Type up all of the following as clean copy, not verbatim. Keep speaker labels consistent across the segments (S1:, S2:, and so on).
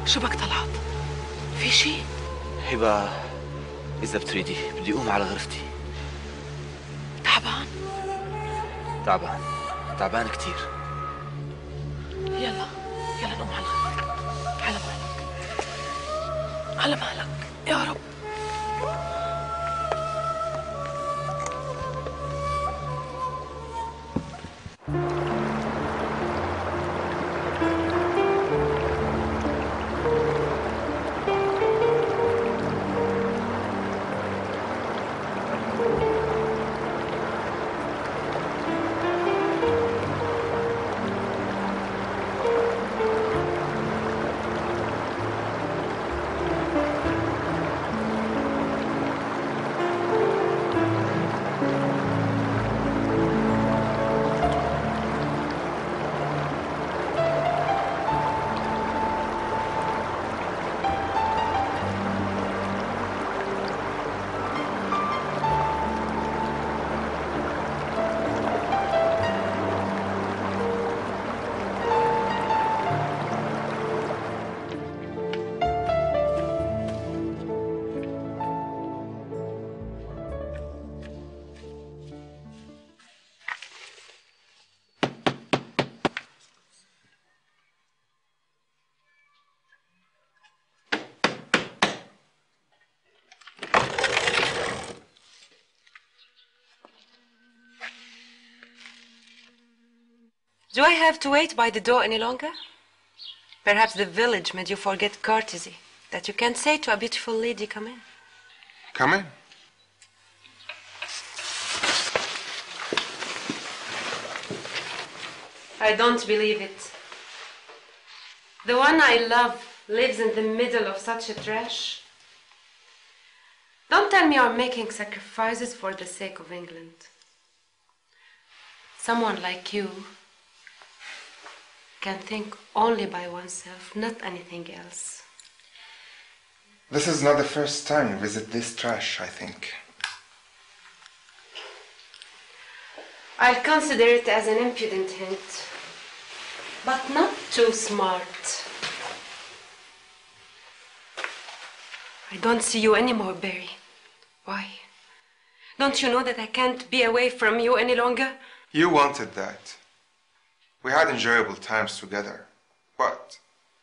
S1: شو بك طلعت؟ في شي؟
S2: هبة إذا بتريدي بدي أقوم على غرفتي.
S1: تعبان؟
S2: تعبان كتير.
S1: يلا نقوم على الغرفة. على مهلك على مهلك يا رب.
S3: Do I have to wait by the door any longer? Perhaps the village made you forget courtesy, that you can't say to a beautiful lady, come in.
S4: Come in.
S3: I don't believe it. The one I love lives in the middle of such a trash. Don't tell me you're making sacrifices for the sake of England. Someone like you can think only by oneself, not anything else.
S4: This is not the first time you visit this trash, I think.
S3: I'll consider it as an impudent hint, but not too smart. I don't see you anymore, Barry. Why? Don't you know that I can't be away from you any longer?
S4: You wanted that. We had enjoyable times together, but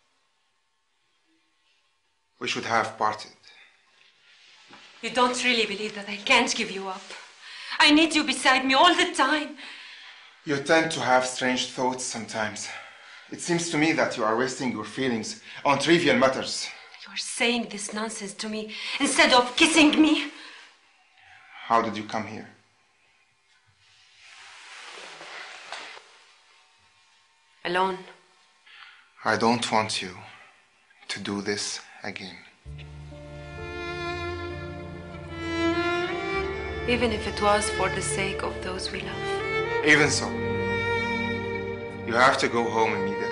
S4: we should have parted.
S3: You don't really believe that I can't give you up. I need you beside me all the time.
S4: You tend to have strange thoughts sometimes. It seems to me that you are wasting your feelings on trivial matters.
S3: You're saying this nonsense to me instead of kissing me.
S4: How did you come here?
S3: Alone.
S4: I don't want you to do this again.
S3: Even if it was for the sake of those we love.
S4: Even so, you have to go home immediately.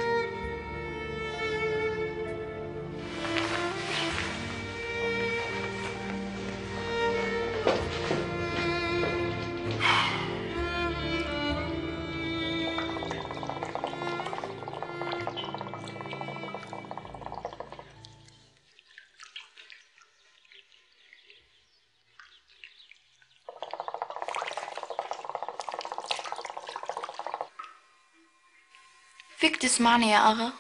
S5: فيك تسمعني يا أغا؟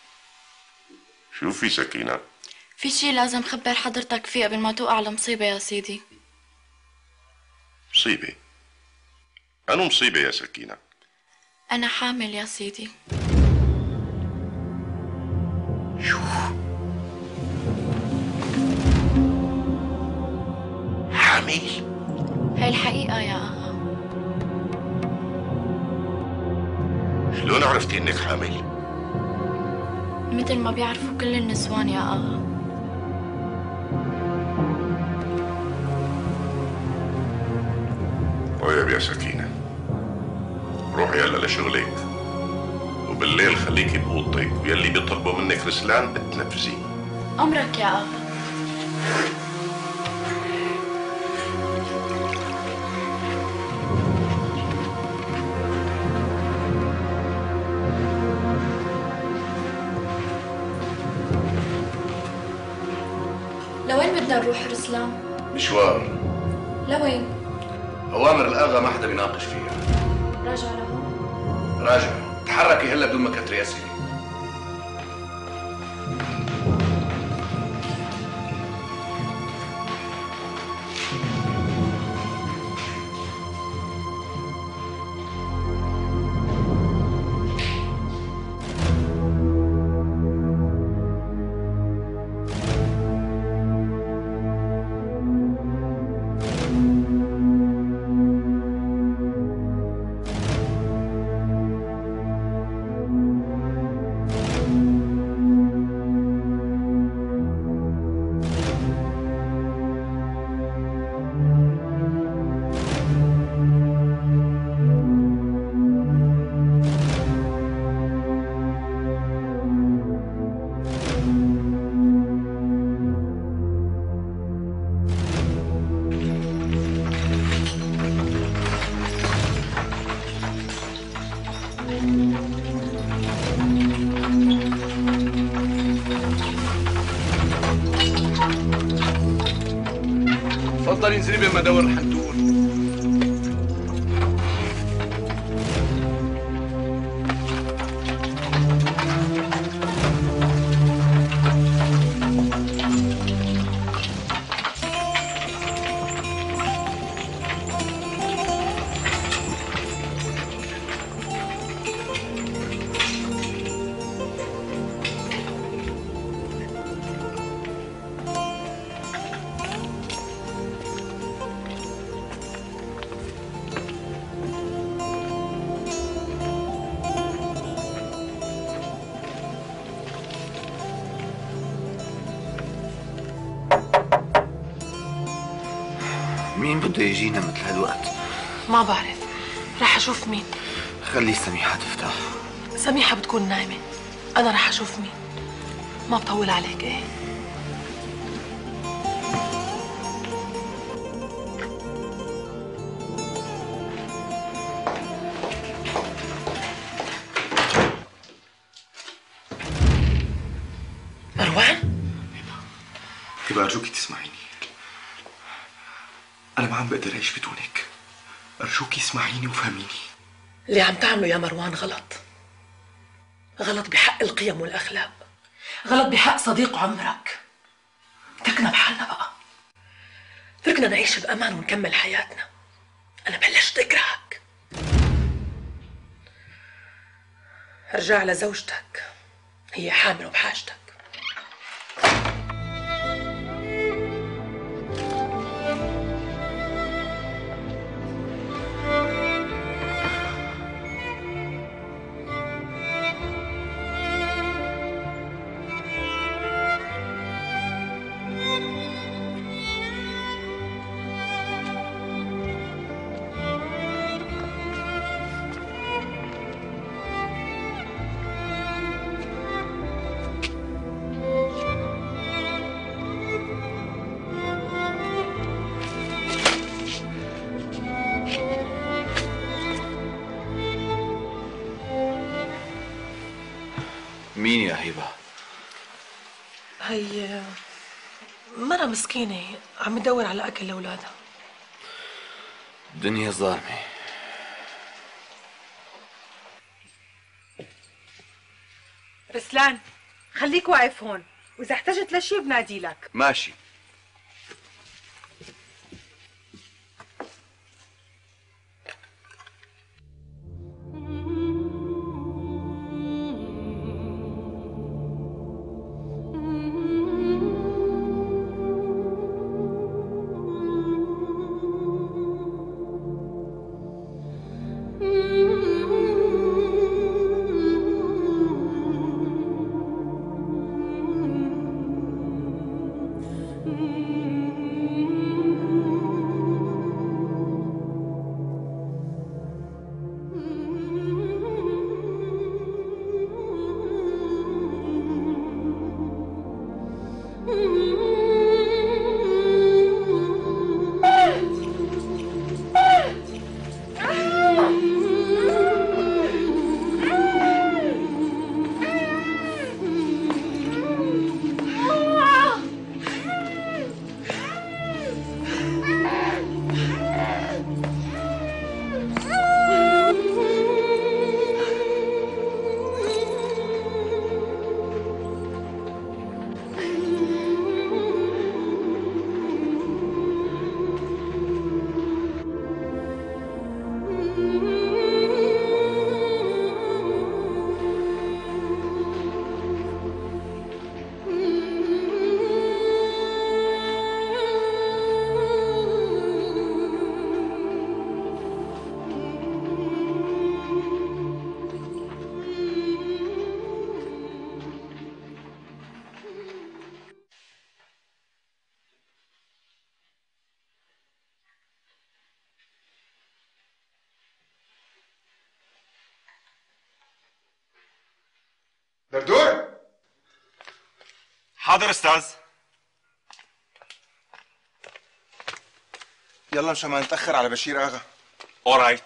S6: شو في سكينة؟
S5: في شي لازم خبر حضرتك فيه قبل ما توقع المصيبة يا سيدي.
S6: مصيبة؟ أنو مصيبة يا سكينة؟
S5: أنا حامل يا سيدي.
S6: شو؟ حامل؟
S5: هاي الحقيقة يا أغا.
S6: شلون عرفتي إنك حامل؟
S5: مثل ما بيعرفوا كل النسوان يا أغا.
S6: طيب يا سكينة، روحي هلا لشغلك، وبالليل خليكي بأوضتك، ويلي بيطلبوا منك رسلان بتنفذي.
S5: أمرك يا أغا. بدنا نروح رسلان؟
S6: مشوار.
S5: لوين؟
S6: أوامر الآغا ما حدا بيناقش فيها.
S5: راجع لهون؟
S6: راجع، تحركي هلا بدون ما كتري أسئلة.
S2: تفضل انزلي بالمدور الحنتور. مين بده يجينا مثل هالوقت؟
S1: ما بعرف، رح أشوف مين.
S2: خلي سميحة تفتح.
S1: سميحة بتكون نايمة، أنا رح أشوف مين. ما بطول عليك إيه؟ مروان؟
S4: يبقى أرجوكي تسمعيني. أنا ما عم بقدر أعيش بدونك. أرجوكي اسمعيني وفهميني.
S1: اللي عم تعمله يا مروان غلط. غلط بحق القيم والأخلاق، غلط بحق صديق عمرك. اتركنا بحالنا بقى، اتركنا نعيش بأمان ونكمل حياتنا. أنا بلشت أكرهك. ارجع لزوجتك، هي حامل وبحاجتك.
S2: مين يا هبة؟
S1: هي مرة مسكينة عم تدور على أكل لأولادها.
S2: الدنيا ظالمة.
S7: رسلان خليك واقف هون، وإذا احتجت لشي بنادي لك.
S2: ماشي.
S4: دردور.
S8: حاضر استاذ.
S4: يلا مشان ما نتاخر على بشير اغا.
S8: اورايت.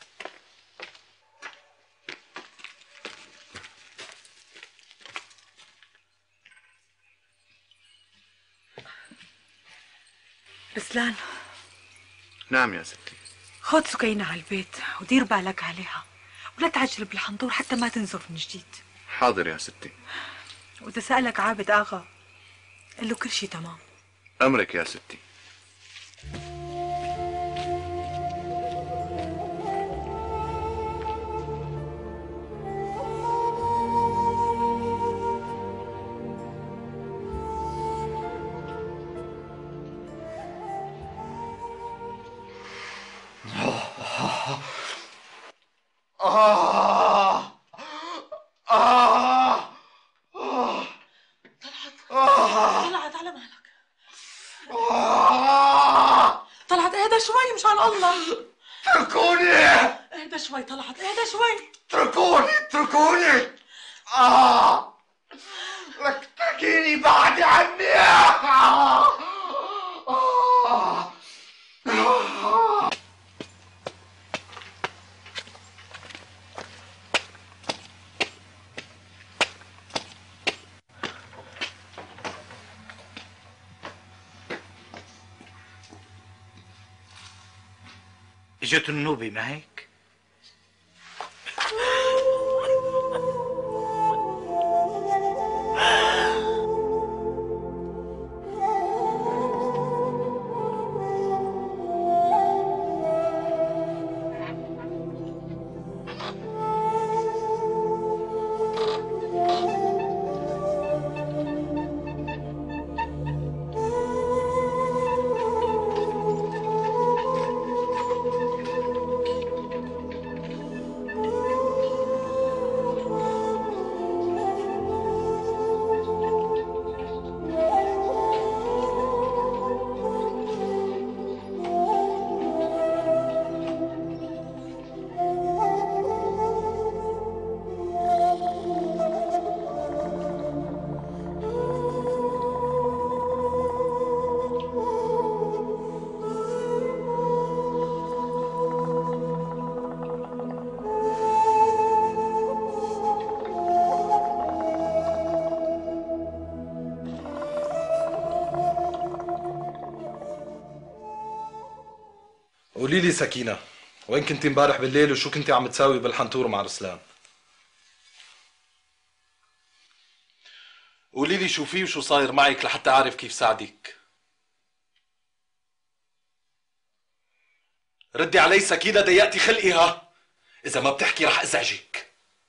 S7: رسلان،
S8: نعم يا ستي.
S7: خد سكينة على البيت ودير بالك عليها، ولا تعجل بالحنطور حتى ما تنزف من جديد.
S8: حاضر يا ستي.
S7: وإذا سألك عابد آغا قل له كل شيء تمام.
S8: أمرك يا ستي.
S1: طلعت على مالك. طلعت اهدى شوي مشان الله.
S4: اتركوني.
S1: اهدى شوي طلعت، اهدى شوي.
S4: اتركوني. لك تركيني بعد عني.
S9: اجت النوبة ما هيك؟
S10: قولي لي سكينة، وين كنتي امبارح بالليل وشو كنتي عم تساوي بالحنطور مع رسلان؟ قولي لي شو في وشو صاير معك لحتى اعرف كيف ساعدك. ردي علي سكينة، ضيقتي خلقي ها. إذا ما بتحكي رح أزعجك.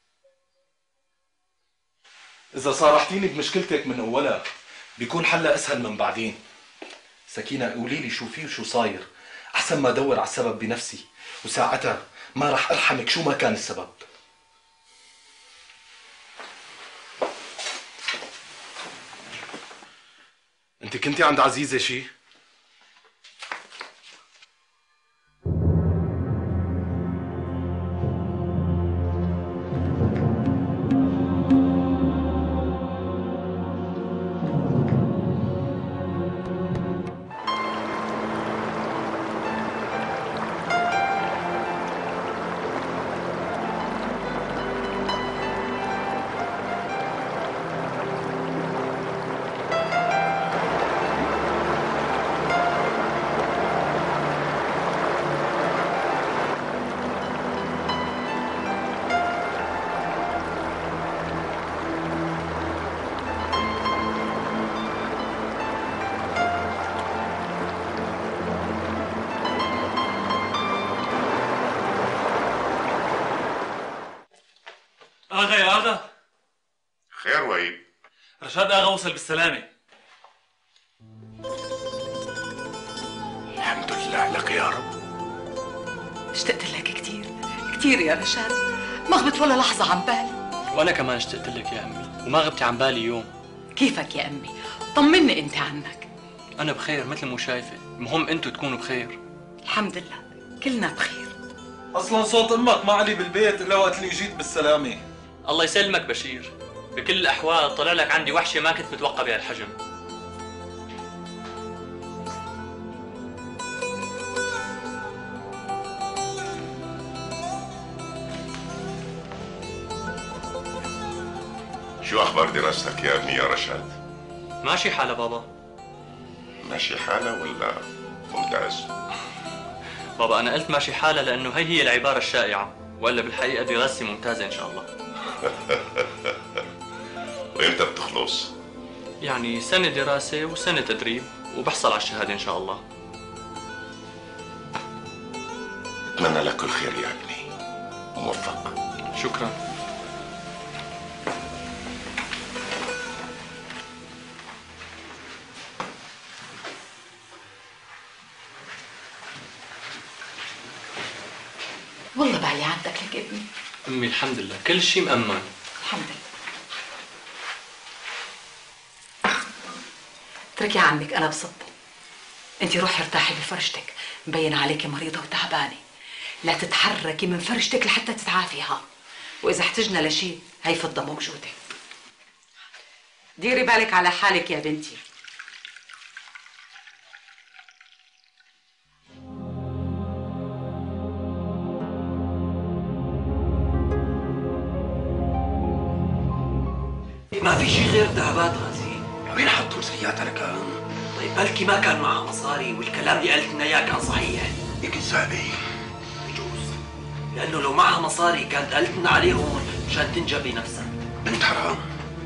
S10: إذا صارحتيني بمشكلتك من أولها بيكون حلها أسهل من بعدين. سكينة قولي لي شو في وشو صاير، أحسن ما أدور على السبب بنفسي، وساعتها ما رح أرحمك شو ما كان السبب. أنت كنتي عند عزيزة شي؟
S11: آغا يا آغا.
S6: خير وهيب؟
S11: رشاد آغا وصل بالسلامة.
S6: الحمد لله لك يا رب.
S1: اشتقت لك كثير كثير يا رشاد، ما غبت ولا لحظة عن بالي.
S12: وأنا كمان اشتقت لك يا أمي، وما غبتي عن بالي يوم.
S1: كيفك يا أمي؟ طمني أنت عنك.
S12: أنا بخير مثل ما شايفة، المهم أنتوا تكونوا بخير.
S1: الحمد لله كلنا بخير.
S10: أصلا صوت أمك ما علي بالبيت إلا وقت اللي جيت بالسلامة.
S12: الله يسلمك بشير. بكل الأحوال طلع لك عندي وحشة ما كنت متوقع بهالحجم.
S6: شو أخبار دراستك يا ابني يا رشاد؟
S12: ماشي حالة بابا.
S6: ماشي حالة ولا ممتاز؟
S12: بابا أنا قلت ماشي حالة لأنه هي العبارة الشائعة، وإلا بالحقيقة دراستي ممتازة إن شاء الله.
S6: وإمتى بتخلص؟
S12: يعني سنة دراسة وسنة تدريب وبحصل على الشهادة إن شاء الله.
S6: أتمنى لك كل خير يا ابني، موفق.
S12: شكرا.
S1: والله بعلي عندك لك ابني.
S12: أمي الحمد لله كل شيء مأمن.
S1: الحمد لله. اتركي عمك، أنا بصدق. أنت روحي ارتاحي بفرشتك، مبين عليكي مريضة وتعبانة. لا تتحركي من فرشتك لحتى تتعافيها، وإذا احتجنا لشيء هي فضة موجودة. ديري بالك على حالك يا بنتي.
S13: ما في شيء غير ذهبات غازي. وين حطوا السيارة ركان؟ طيب بلكي ما كان معها مصاري والكلام اللي قالت لنا اياه كان صحيح. يمكن سابي. بجوز. لأنه لو معها مصاري كانت قالت لنا عليهم مشان تنجبي نفسها. بنت حرام.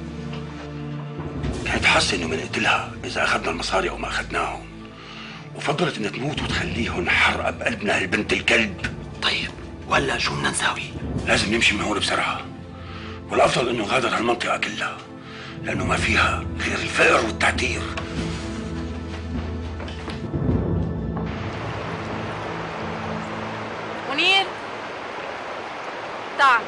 S13: كانت حاسة انه بنقتلها إذا أخذنا المصاري أو ما أخذناهم. وفضلت إنها تموت وتخليهم حرقة بقلبنا هالبنت الكلب. طيب ولا شو بدنا نساوي؟ لازم نمشي من هون بسرعة. والأفضل إنه غادر هالمنطقة كلها، لأنه ما فيها غير الفقر والتعتير.
S5: منير تعال.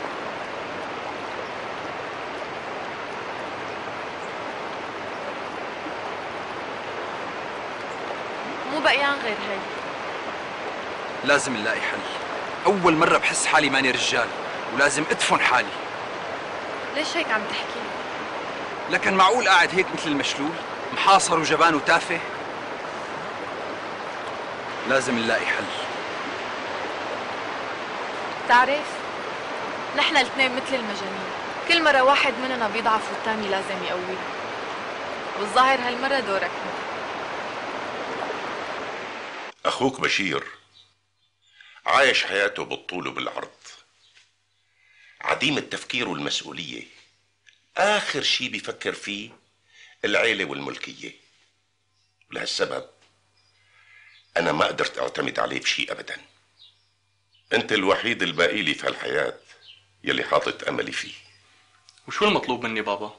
S5: مو بقيان غير هي.
S14: لازم نلاقي حل. أول مرة بحس حالي ماني رجال، ولازم أدفن حالي.
S5: ليش هيك عم تحكي؟
S14: لكن معقول قاعد هيك مثل المشلول، محاصر وجبان وتافه؟ لازم نلاقي حل.
S5: بتعرف نحن الاثنين مثل المجانين، كل مرة واحد مننا بيضعف والتاني لازم يقويه. والظاهر هالمرة دورك انت.
S6: أخوك بشير عايش حياته بالطول وبالعرض، عديم التفكير والمسؤولية. آخر شي بيفكر فيه العيلة والملكية. ولهالسبب أنا ما قدرت أعتمد عليه بشي أبدا. أنت الوحيد الباقي لي في هالحياة يلي حاطط أملي فيه.
S12: وشو المطلوب مني بابا؟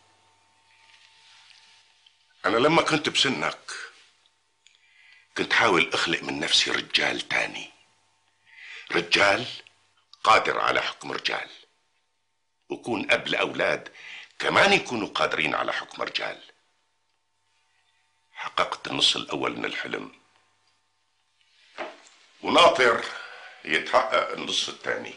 S6: أنا لما كنت بسنك كنت حاول أخلق من نفسي رجال تاني، رجال قادر على حكم رجال، وكون أب لأولاد كمان يكونوا قادرين على حكم رجال. حققت النص الأول من الحلم، وناطر يتحقق النص الثاني.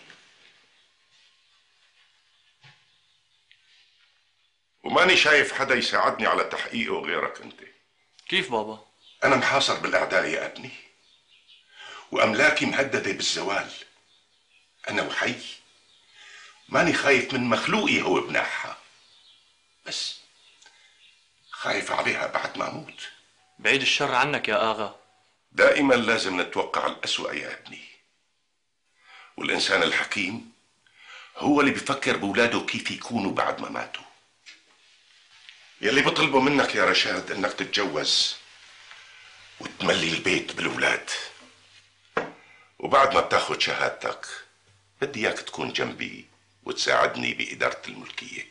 S6: وماني شايف حدا يساعدني على تحقيقه غيرك انت.
S12: كيف بابا؟
S6: أنا محاصر بالأعداء يا ابني، وأملاكي مهددة بالزوال. أنا وحي، ماني خايف من مخلوقي هو بناحها، بس خايف عليها بعد ما أموت.
S12: بعيد الشر عنك يا آغا.
S6: دائما لازم نتوقع الأسوأ يا ابني، والإنسان الحكيم هو اللي بيفكر بولاده كيف يكونوا بعد ما ماتوا. يلي بطلبه منك يا رشاد انك تتجوز وتملي البيت بالولاد، وبعد ما بتاخد شهادتك بدي اياك تكون جنبي وتساعدني بإدارة الملكية.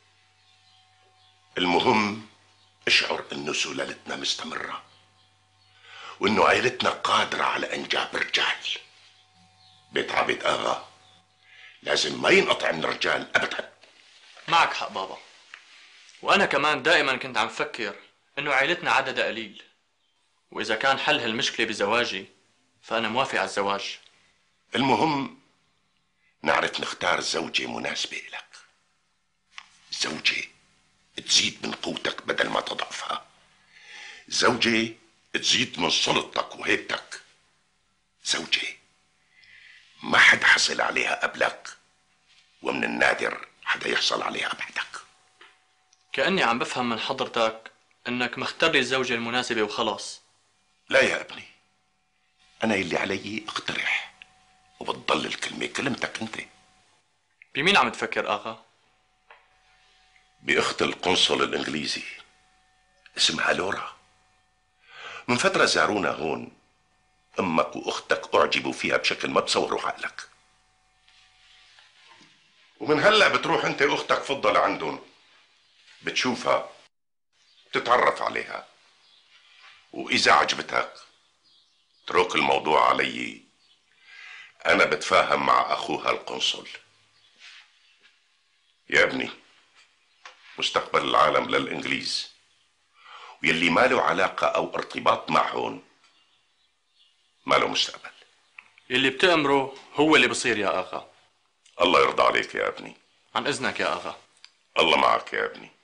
S6: المهم اشعر انه سلالتنا مستمرة، وانه عائلتنا قادرة على انجاب رجال. بيت عابد آغا لازم ما ينقطع من الرجال ابدا.
S12: معك حق بابا، وأنا كمان دائما كنت عم فكر إنه عائلتنا عددها قليل، وإذا كان حل هالمشكلة بزواجي فأنا موافق على الزواج.
S6: المهم نعرف نختار زوجة مناسبة لك، زوجة تزيد من قوتك بدل ما تضعفها. زوجة تزيد من سلطتك وهيبتك. زوجة ما حد حصل عليها قبلك، ومن النادر حدا يحصل عليها بعدك.
S12: كأني عم بفهم من حضرتك انك مختار لي الزوجة المناسبة وخلاص.
S6: لا يا ابني، انا اللي علي اقترح، وبتضل الكلمة كلمتك انت.
S12: بمين عم تفكر اغا؟
S6: باخت القنصل الانجليزي اسمها لورا. من فترة زارونا هون، امك واختك اعجبوا فيها بشكل ما بتصوروا عقلك. ومن هلا بتروح انت واختك فضل عندهم، بتشوفها، بتتعرف عليها، واذا عجبتك اترك الموضوع علي، انا بتفاهم مع اخوها القنصل. يا ابني، مستقبل العالم للانجليز، ويلي ما له علاقة او ارتباط معهم ما له مستقبل.
S12: يلي بتأمره هو اللي بصير يا اغا.
S6: الله يرضى عليك يا ابني.
S12: عن اذنك يا اغا.
S6: الله معك يا ابني.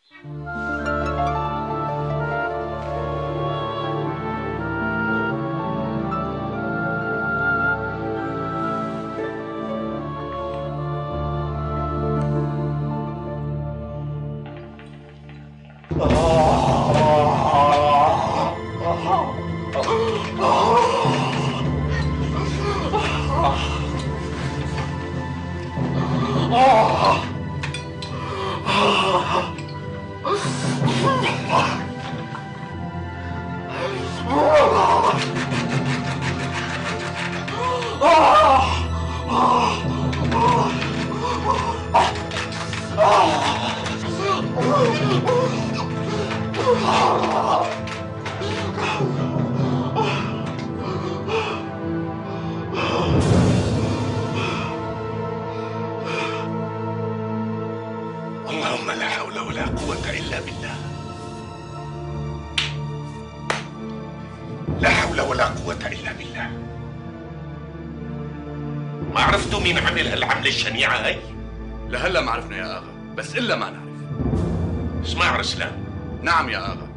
S6: اللهم لا حول ولا قوة إلا بالله. لا حول ولا قوة إلا بالله. ما عرفتوا مين عمل هالعملة الشنيعة هي؟
S8: لهلا ما عرفنا يا اغا، بس الا ما نعرف.
S6: اسمع رسلان.
S8: نعم يا اغا.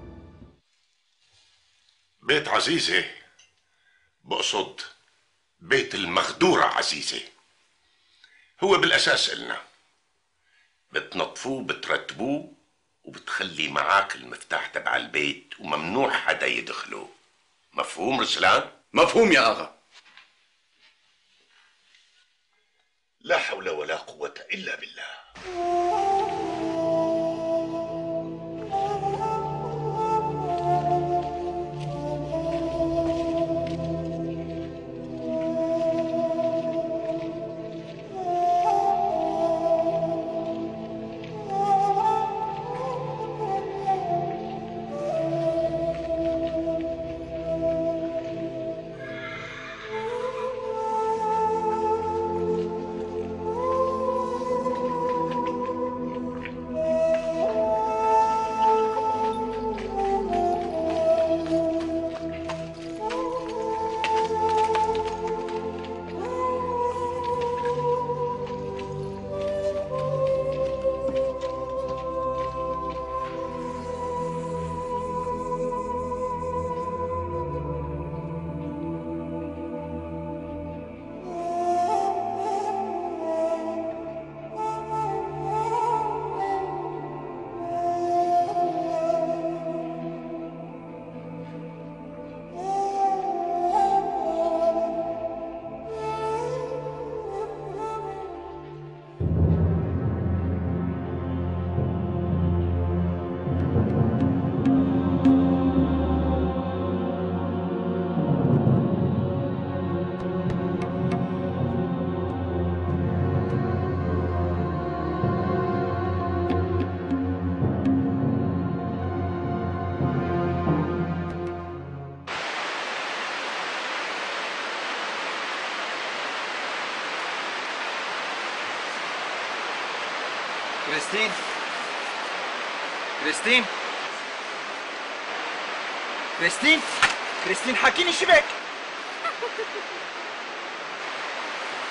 S6: بيت عزيزة، بقصد بيت المخدورة عزيزة، هو بالأساس إلنا. بتنظفوه، بترتبوه، وبتخلي معاك المفتاح تبع البيت، وممنوع حدا يدخله. مفهوم رسلان؟
S8: مفهوم يا اغا.
S6: لا حول ولا قوة إلا بالله.
S14: كريستين، كريستين، كريستين، كريستين، حكيني شبك.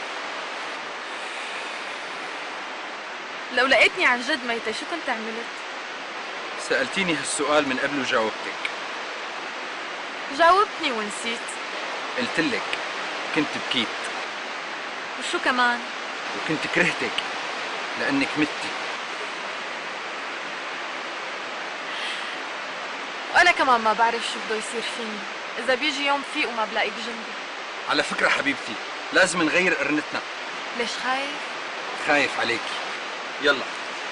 S5: لو لقيتني عن جد ميتة شو كنت عملت؟
S14: سألتيني هالسؤال من قبل وجاوبتك.
S5: جاوبتني ونسيت.
S14: قلتلك كنت بكيت.
S5: وشو كمان؟
S14: وكنت كرهتك لأنك متي.
S5: وأنا كمان ما بعرف شو بده يصير فيني إذا بيجي يوم فيق وما بلاقيك جنبي.
S14: على فكرة حبيبتي، لازم نغير قرنتنا.
S5: ليش خايف؟
S14: خايف عليكي. يلا.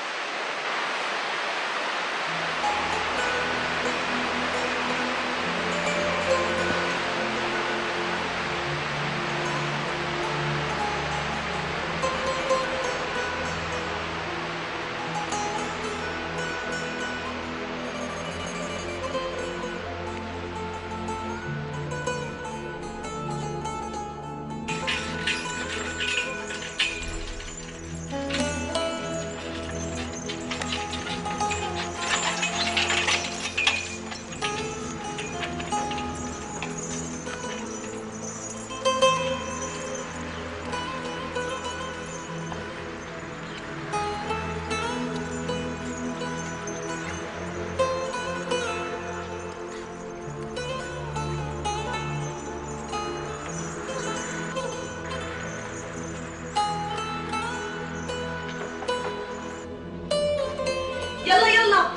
S1: يلا يلا.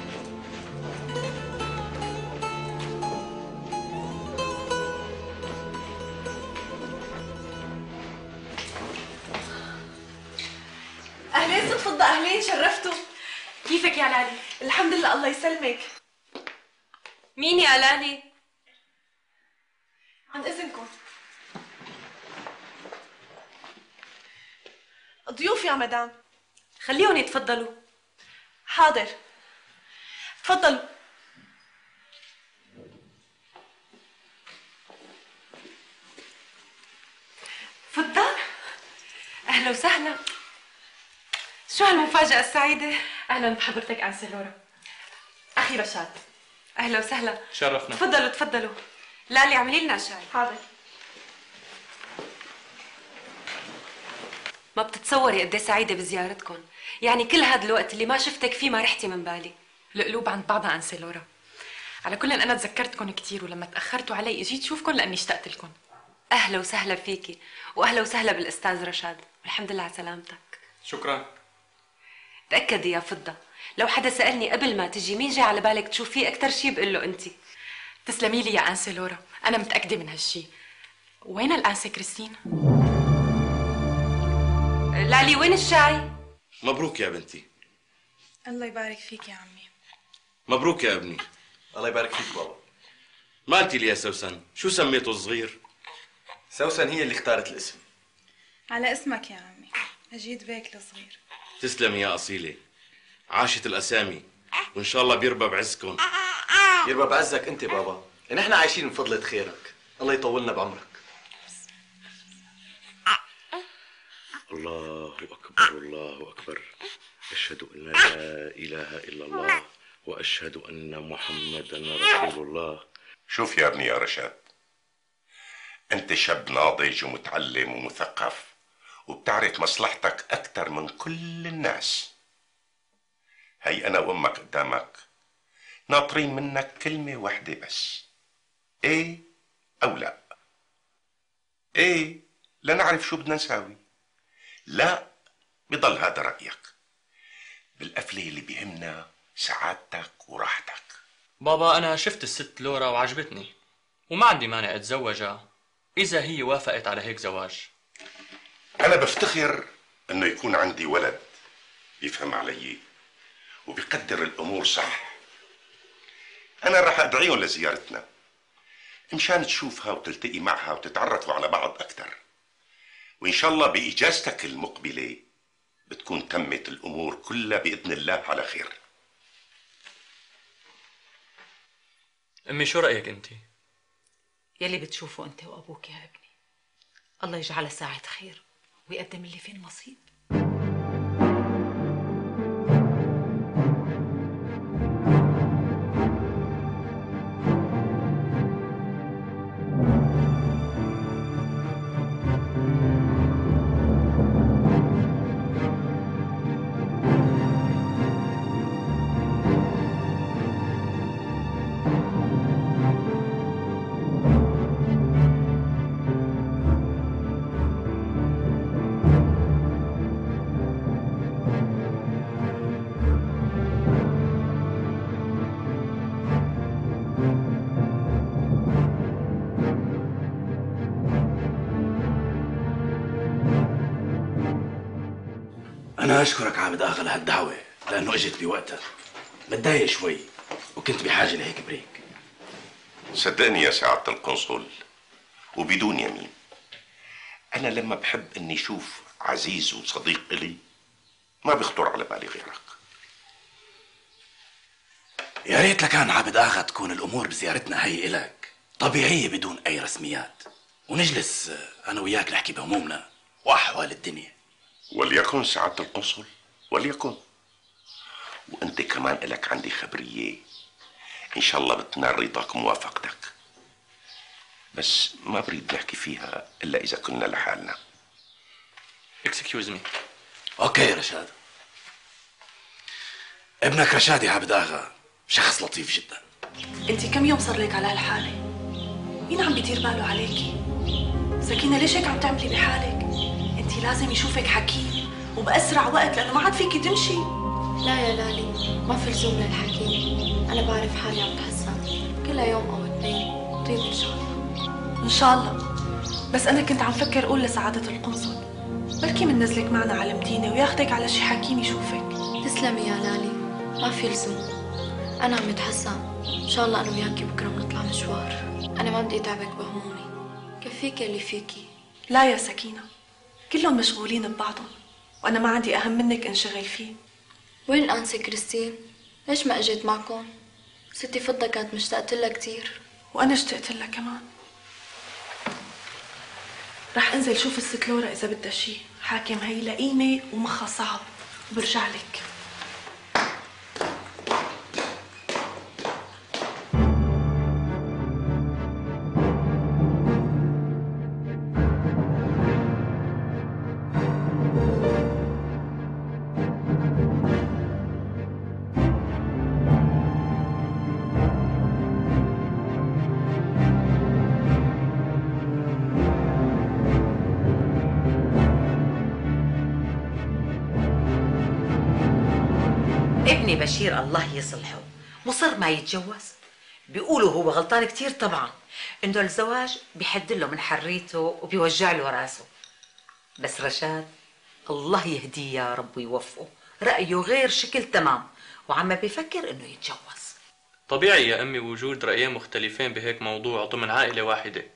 S15: اهلين ست فضة، اهلين شرفتوا. كيفك يا لالي؟ الحمد لله الله يسلمك.
S3: مين يا لالي؟
S15: عن اذنكم. ضيوف يا مدام.
S3: خليهم يتفضلوا.
S15: حاضر، تفضلوا.
S3: فضة؟ أهلا وسهلا. شو هالمفاجأة السعيدة؟
S15: أهلا بحضرتك أنسة لورا. أخي رشاد.
S3: أهلا وسهلا.
S12: شرفنا.
S3: تفضلوا تفضلوا. لالي اعملي لنا شاي.
S15: حاضر.
S3: ما بتتصوري قد ايه سعيدة بزيارتكم، يعني كل هذا الوقت اللي ما شفتك فيه ما رحتي من بالي.
S15: القلوب عند بعضها أنسة لورا. على كل أنا تذكرتكم كثير، ولما تأخرتوا علي اجيت شوفكم لأني اشتقت لكم.
S3: أهلا وسهلا فيكي، وأهلا وسهلا بالأستاذ رشاد، والحمد لله على سلامتك.
S12: شكرا.
S3: تأكدي يا فضة، لو حدا سألني قبل ما تجي مين جاي على بالك تشوفيه أكثر شيء بقول له أنت.
S15: تسلمي لي يا أنسة لورا، أنا متأكدة من هالشي. وين الأنسة كريستين؟
S3: لالي وين الشاي؟
S16: مبروك يا بنتي.
S17: الله يبارك فيك يا عمي.
S16: مبروك يا ابني.
S10: الله يبارك فيك بابا.
S16: ما قلتي لي يا سوسن شو سميته الصغير؟
S10: سوسن هي اللي اختارت الاسم.
S17: على اسمك يا عمي، أجيد بيك الصغير.
S16: تسلمي يا أصيلة، عاشت الأسامي وإن شاء الله بيربى بعزكم.
S10: يربى بعزك أنت بابا، نحن عايشين من فضلة خيرك، الله يطولنا بعمرك.
S16: الله أكبر الله أكبر، أشهد أن لا إله إلا الله وأشهد أن محمدا رسول الله.
S6: شوف يا ابني يا رشاد، أنت شاب ناضج ومتعلم ومثقف وبتعرف مصلحتك أكثر من كل الناس. هي أنا وأمك قدامك ناطرين منك كلمة واحدة بس، إيه أو لا. إيه لنعرف شو بدنا نساوي، لا بضل هذا رأيك. بالقفلة اللي بيهمنا سعادتك وراحتك.
S12: بابا أنا شفت الست لورا وعجبتني، وما عندي مانع أتزوجها إذا هي وافقت على هيك زواج.
S6: أنا بفتخر إنه يكون عندي ولد يفهم علي وبيقدر الأمور صح. أنا راح أدعيهم لزيارتنا مشان تشوفها وتلتقي معها وتتعرفوا على بعض أكثر، وإن شاء الله بإجازتك المقبلة بتكون تمت الأمور كلها بإذن الله على خير.
S12: أمي شو رأيك أنت؟
S1: يلي بتشوفه أنت وأبوك يا ابني، الله يجعلها ساعة خير ويقدم اللي فيه النصيب.
S13: أنا أشكرك عابد آغا لهالدعوة لأنه إجت بوقتها. متضايق شوي وكنت بحاجة لهيك بريك.
S6: صدقني يا سعادة القنصل وبدون يمين، أنا لما بحب إني أشوف عزيز وصديق إلي ما بيخطر على بالي غيرك.
S13: يا ريت لكان عابد آغا تكون الأمور بزيارتنا هي إلك طبيعية بدون أي رسميات، ونجلس أنا وياك نحكي بهمومنا وأحوال الدنيا.
S6: وليكن سعادة القنصل، وليكن. وأنت كمان إلك عندي خبرية إن شاء الله بتنال رضاك وموافقتك، بس ما بريد نحكي فيها إلا إذا كنا لحالنا.
S12: Excuse me.
S13: أوكي رشاد. ابنك رشاد يا عابد آغا شخص لطيف جدا.
S1: انت كم يوم صار لك على هالحالة؟ مين عم بيدير باله عليكي؟ سكينة ليش هيك عم تعملي بحالك؟ انت لازم يشوفك حكيم وبأسرع وقت لأنه ما عاد فيكي تمشي.
S5: لا يا لالي، ما في لزوم للحكيم. أنا بعرف حالي عم بتحسن كلها يوم أو اثنين طيب إن شاء الله.
S1: إن شاء الله. بس أنا كنت عم فكر أقول لسعادة القنصل بركي مننزلك معنا على مدينة وياخدك على شي حكيم يشوفك.
S5: تسلمي يا لالي، ما في لزوم. أنا عم بتحسن إن شاء الله. أنا وياكي بكرة بنطلع مشوار. أنا ما بدي أتعبك بهمومي، كفيكي اللي فيكي.
S1: لا يا سكينة، كلهم مشغولين ببعضهم وأنا ما عندي أهم منك انشغل فيه.
S5: وين الأنسة كريستين؟ ليش ما أجت معكم؟ ستي فضة كانت مشتاقة لها كتير.
S1: وأنا اشتقت لها كمان. رح انزل شوف الست لورا إذا بدها شي. حاكم هي لئيمة ومخها صعب وبرجع لك.
S18: ابني بشير الله يصلحه مصر ما يتجوز. بيقولوا هو غلطان كتير طبعا، انه الزواج بيحد له من حريته وبيوجع له راسه. بس رشاد الله يهديه يا رب ويوفقه، رأيه غير شكل تمام وعم بيفكر انه يتجوز.
S12: طبيعي يا امي وجود رأيين مختلفين بهيك موضوع ضمن عائلة واحدة.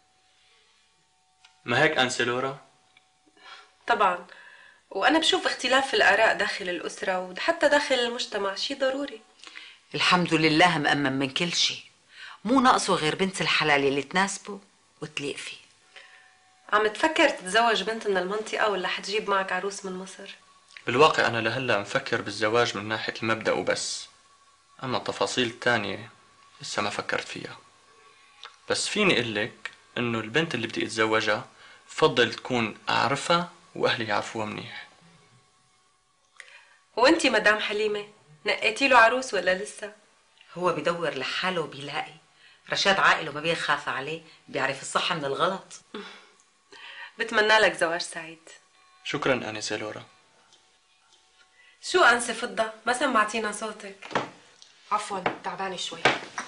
S12: ما هيك أنسلورا؟
S3: طبعا، وأنا بشوف اختلاف الآراء داخل الأسرة وحتى داخل المجتمع شيء ضروري.
S18: الحمد لله مأمن من كل شيء، مو ناقصه غير بنت الحلال اللي تناسبه وتليق فيه.
S3: عم تفكر تتزوج بنت من المنطقة ولا حتجيب معك عروس من مصر؟
S12: بالواقع أنا لهلا مفكر بالزواج من ناحية المبدأ وبس، أما التفاصيل التانية لسه ما فكرت فيها. بس فيني أقول لك إنه البنت اللي بدي أتزوجها بفضل تكون أعرفها وأهلي يعرفوها منيح.
S3: وأنتي مدام حليمة نقيتي له عروس ولا لسه؟
S18: هو بدور لحاله وبيلاقي. رشاد عاقل وما بيخاف عليه، بيعرف الصح من الغلط.
S3: بتمنى لك زواج سعيد.
S12: شكرا أنسة لورا.
S3: شو أنسة فضة؟ ما سمعتينا صوتك.
S1: عفوا تعبانة شوي.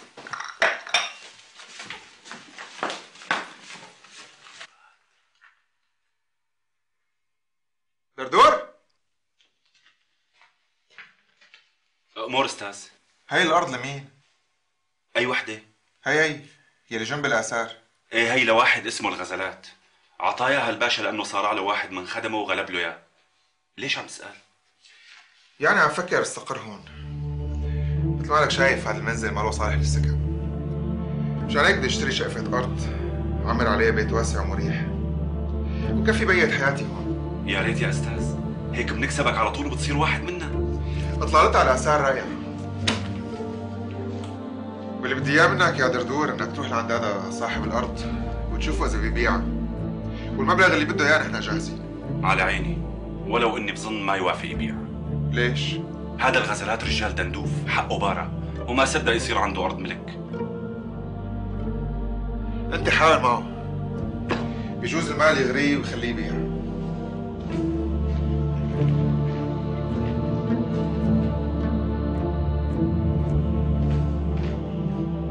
S4: دردور،
S19: أمور أستاذ.
S4: هاي الأرض لمين؟
S19: أي وحدة؟
S4: هي يلي جنب الآثار.
S19: إيه هي لواحد اسمه الغزلات، عطاياها الباشا لأنه صار له واحد من خدمه وغلب له إياه. ليش عم تسأل؟
S4: يعني عم فكر استقر هون. مثل ما لك شايف هذا المنزل ما له صالح للسكن، مشان هيك بدي اشتري شقفة أرض وعمر عليها بيت واسع ومريح وكفي بيت حياتي هون.
S19: يا ريت يا أستاذ، هيك بنكسبك على طول وبتصير واحد منا.
S4: اطلعت على آثار رائع، واللي بدي اياه منك يا دردور انك تروح لعند هذا صاحب الارض وتشوفه اذا بيبيعها، والمبلغ اللي بده اياه نحن جاهزين.
S19: على عيني، ولو اني بظن ما يوافق يبيع.
S4: ليش؟
S19: هذا الغزلات رجال دندوف، حقه بارع، وما صدق يصير عنده ارض ملك.
S4: انت حاول معه، بيجوز المال يغريه ويخليه يبيع.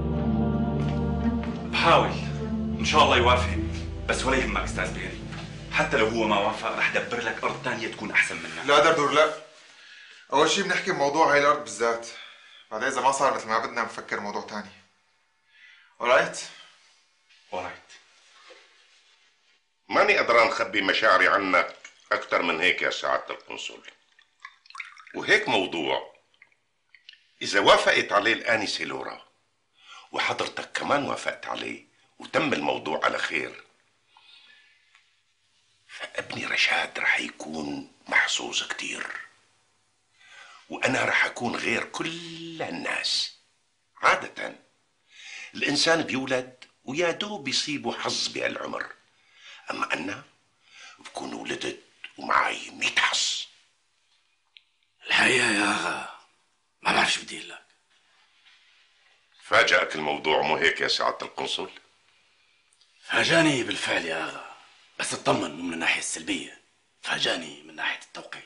S19: بحاول ان شاء الله يوافق، بس ولا يهمك استاذ بيري، حتى لو هو ما وافق رح دبر لك ارض ثانيه تكون احسن منها.
S4: لا دردور لا. اول شيء بنحكي بموضوع هاي الارض بالذات، بعدين اذا ما صار مثل ما بدنا بنفكر موضوع ثاني. اورايت؟
S19: اورايت.
S6: ماني قدران اخبي مشاعري عنك اكثر من هيك يا سعاده القنصل. وهيك موضوع اذا وافقت عليه الانسه لورا وحضرتك كمان وافقت عليه وتم الموضوع على خير، فابني رشاد رح يكون محظوظ كتير، وانا رح اكون غير كل الناس. عادة الانسان بيولد ويا دوب بيصيبه حظ بهالعمر، اما انا بكون ولدت ومعي 100 حظ.
S13: الحقيقة يا اغا ما بعرف شو بدي اقول لك.
S6: فاجأك الموضوع مو هيك يا سعادة القنصل؟
S13: فاجاني بالفعل يا اغا، بس اطمن مو من الناحية السلبية، فاجاني من ناحية التوقيت.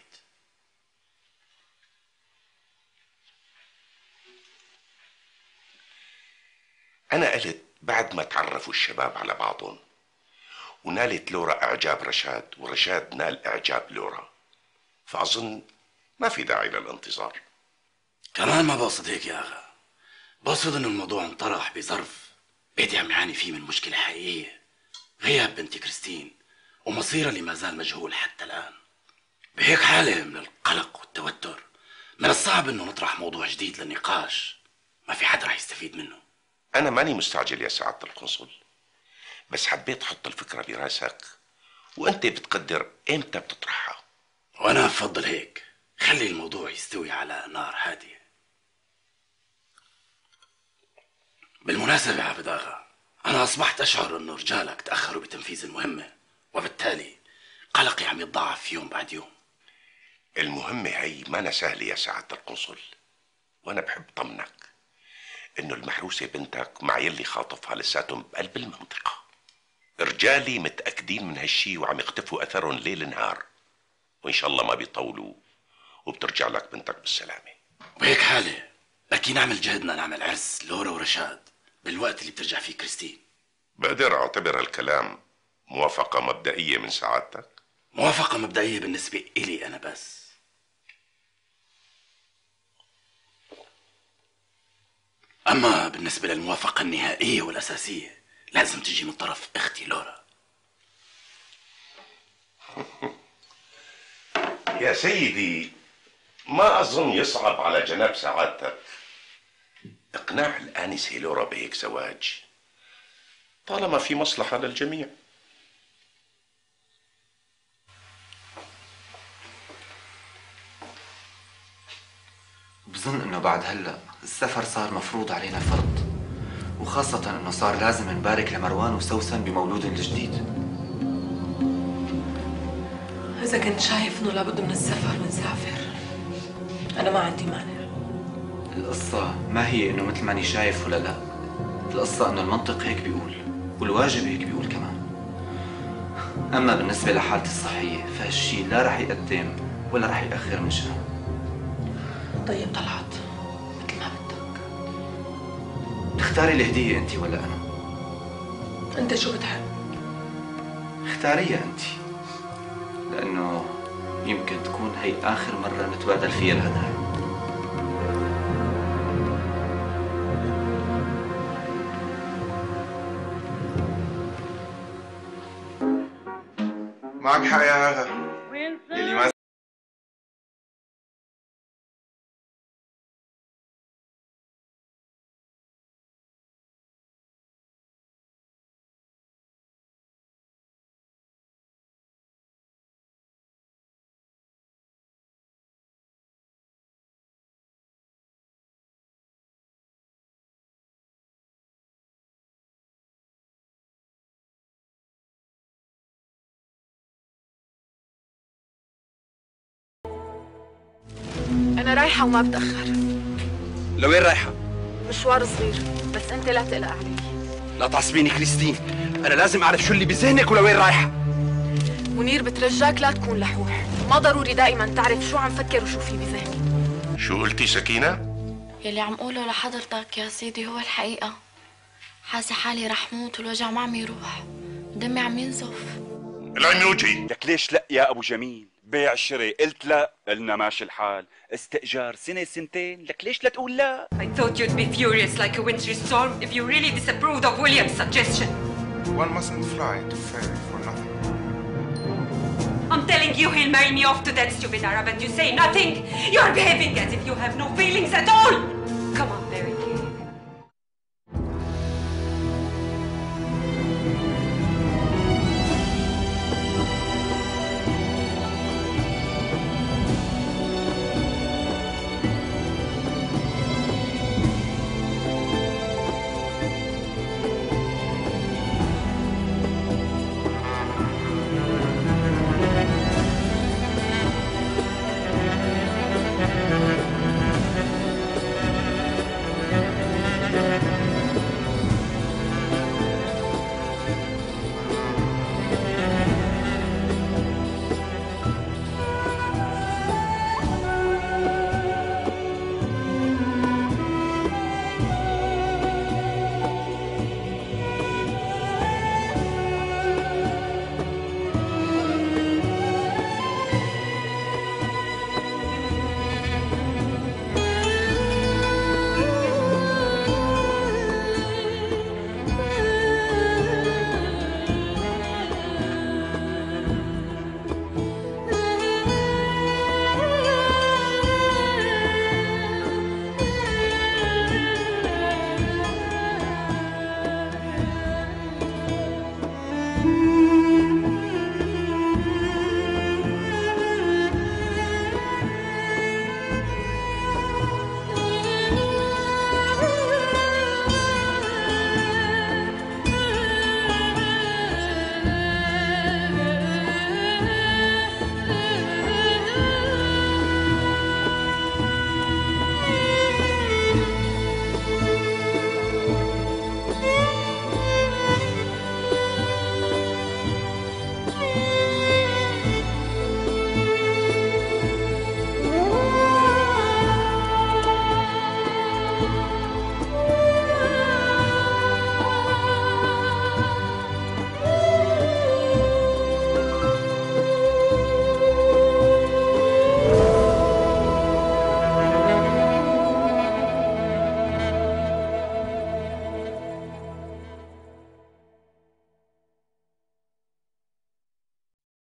S6: أنا قلت بعد ما تعرفوا الشباب على بعضهم ونالت لورا إعجاب رشاد ورشاد نال إعجاب لورا، فأظن ما في داعي للانتظار.
S13: كمان ما بقصد هيك يا اغا، بقصد انه الموضوع انطرح بظرف بيتي عم يعاني فيه من مشكلة حقيقية، غياب بنتي كريستين ومصيرها اللي ما زال مجهول حتى الآن. بهيك حالة من القلق والتوتر من الصعب انه نطرح موضوع جديد للنقاش ما في حدا رح يستفيد منه.
S6: أنا ماني مستعجل يا سعادة القنصل، بس حبيت أحط الفكرة براسك وأنت بتقدر إمتى بتطرحها.
S13: وأنا بفضل هيك، خلي الموضوع يستوي على نار هادية. بالمناسبة يا عبد آغا، أنا أصبحت أشعر إنه رجالك تأخروا بتنفيذ المهمة، وبالتالي قلقي عم يتضاعف يوم بعد يوم.
S6: المهمة هي ما سهلة يا سعادة القنصل، وأنا بحب طمنك إنه المحروسة بنتك مع يلي خاطفها لساتهم بقلب المنطقة. رجالي متأكدين من هالشي وعم يقتفوا أثرهم ليل نهار، وإن شاء الله ما بيطولوا وبترجع لك بنتك بالسلامة.
S13: وبهيك حالة لكن نعمل جهدنا نعمل عرس لورا ورشاد بالوقت اللي بترجع فيه كريستين.
S6: بقدر أعتبر هالكلام موافقة مبدئية من سعادتك؟
S13: موافقة مبدئية بالنسبة إلي أنا بس. أما بالنسبة للموافقة النهائية والأساسية لازم تجي من طرف أختي لورا.
S6: يا سيدي، ما أظن يصعب على جناب سعادتك إقناع الآنسة لورا بهيك زواج، طالما في مصلحة للجميع.
S20: بظن انه بعد هلا السفر صار مفروض علينا فرض، وخاصة انه صار لازم نبارك لمروان وسوسن بمولودهم الجديد.
S1: إذا كنت شايف إنه لابد من السفر بنسافر، أنا ما عندي مانع.
S20: القصة ما هي انه مثل ماني شايف ولا لا، القصة انه المنطق هيك بيقول والواجب هيك بيقول كمان. اما بالنسبة لحالتي الصحية فهالشي لا رح يقدم ولا رح يأخر من شأن.
S1: طيب طلعت مثل ما بدك.
S20: تختاري الهدية انت ولا انا؟
S1: انت شو بتحب؟
S20: اختاريها انت، لانه يمكن تكون هي اخر مرة نتبادل فيها الهدايا.
S4: معك حق يا هذا يلي ما
S5: أنا رايحة وما بتأخر.
S14: لوين رايحة؟
S5: مشوار صغير، بس أنت لا تقلق علي.
S14: لا تعصبيني كريستين، أنا لازم أعرف شو اللي بذهنك ولوين رايحة.
S5: منير بترجاك لا تكون لحوح، ما ضروري دائما تعرف شو عم فكر وشو في بذهني.
S6: شو قلتي سكينة؟
S21: يلي عم قوله لحضرتك يا سيدي هو الحقيقة. حاسة حالي رح موت والوجع ما عم يروح، دمي عم ينزف.
S6: العنوجي.
S19: لك ليش لا يا ابو جميل؟ بيع شري قلت لا، قلنا ماشي الحال. استئجار سنة سنتين، لك ليش لا تقول لا؟
S3: I thought you'd be furious like a winter storm if you really disapproved of William's suggestion.
S4: One mustn't fly too far for nothing.
S3: I'm telling you he'll marry me off to that stupid Arab and you say nothing. You're behaving as if you have no feelings at all.